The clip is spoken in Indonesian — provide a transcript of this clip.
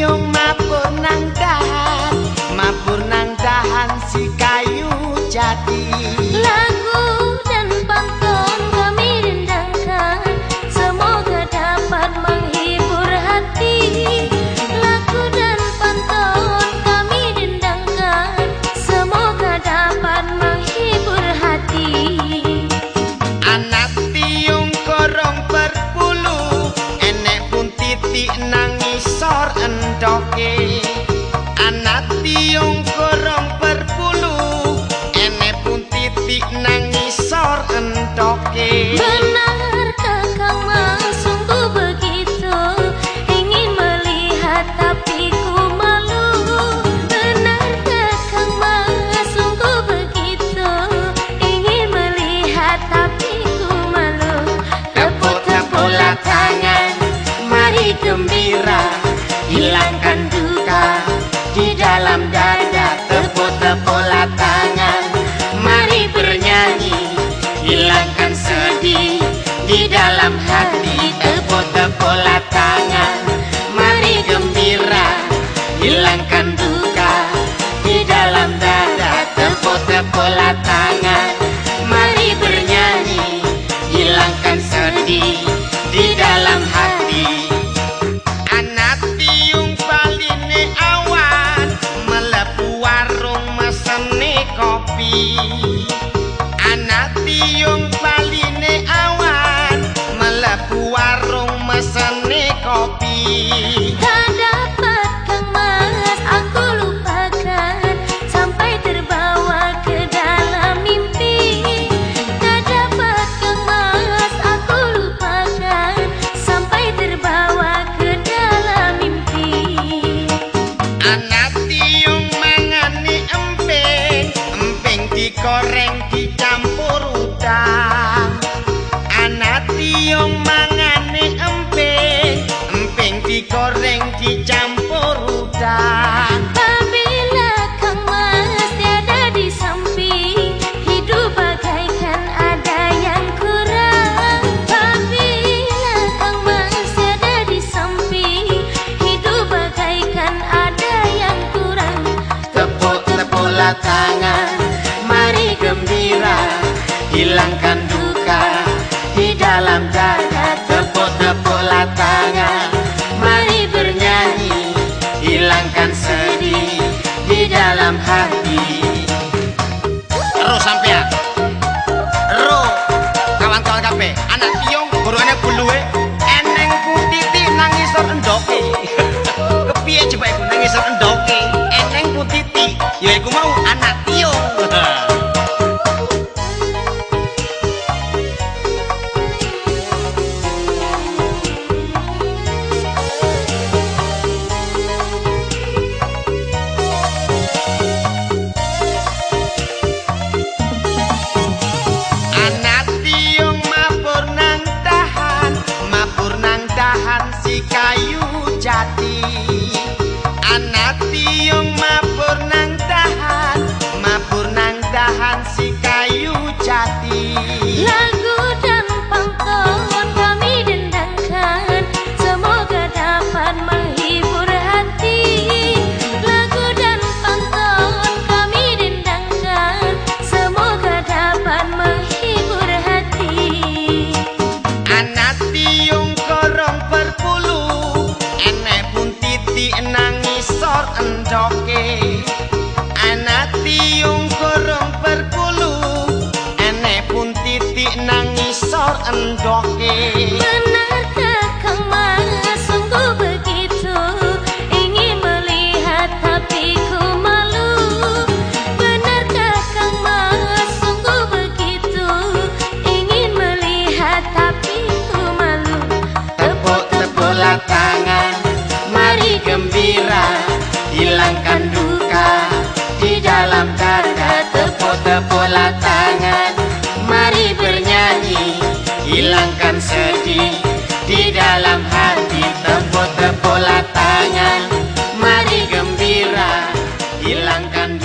tiung mabur nang dahan si kayu jati. Lagu dan pantun kami dendangkan, semoga dapat menghibur hati. Lagu dan pantun kami dendangkan, semoga dapat menghibur hati. Anak tiung korong berpuluh, enek pun titik nang ngisor endoke. Anak tiung korong berpuluh, enek pun titik nang ngisor endoke. Benarkah Kang Mas sungguh begitu, ingin melihat tapi ku malu? Benarkah Kang Mas sungguh begitu, ingin melihat tapi ku malu? Tepuk-tepuklah tangan, mari gembira, hilangkan duka di dalam dada. Tepuk-tepuklah tangan, mari bernyanyi, hilangkan sedih di dalam hati. Tepuk-tepuklah tangan, mari gembira, hilangkan duka di dalam dada. Tepuk-tepuklah tangan, mari bernyanyi, hilangkan sedih di dalam hati. Anak tiung baline awan, melebu warung mesene kopi. Anak tiung baline awan, melebu warung mesene kopi. Tak dapat Kang Mas aku lupakan, sampai terbawa ke dalam mimpi. Tak dapat Kang Mas aku lupakan, sampai terbawa ke dalam mimpi. Anak tiung mangani emping, emping digoreng dicampur udang. Anak tiung mangani emping, emping digoreng dicampur udang. Apabila Kang Mas tiada di samping, hidup bagaikan ada yang kurang. Apabila Kang Mas tiada di samping, hidup bagaikan ada yang kurang. Tepuk-tepuklah tangan, mari gembira, hilangkan duka di dalam dada. Tepuk-tepuklah tangan, mari bernyanyi, hilangkan sedih di dalam hati. Ro sampean, ro kawan-kawan kabeh, anak tiung gorongane buluhe eneng putiti nang ngisor endoke. Kepiye coba iku nang ngisor endoke eneng putiti, ya iku mau anak tiung. Anak tiung mabur nang dahan si kayu jati. Anak tiung mabur nang dahan si kayu jati. Lagu dan pantun kami dendangkan, semoga dapat menghibur hati. Lagu dan pantun kami dendangkan, semoga dapat menghibur hati. Anak tiung korong berpuluh, enek pun titik nang ngisor endoke. Anak tiung korong berpuluh, enek pun titik nang ngisor endoke. Benarkah Kang Mas sungguh begitu, ingin melihat tapi ku malu? Benarkah Kang Mas sungguh begitu, ingin melihat tapi ku malu? Tepuk-tepuklah tangan, mari gembira, hilangkan duka di dalam dada. Tepuk-tepuklah tangan, mari bernyanyi, hilangkan sedih di dalam hati. Tepuk-tepuklah tangan, mari gembira, hilangkan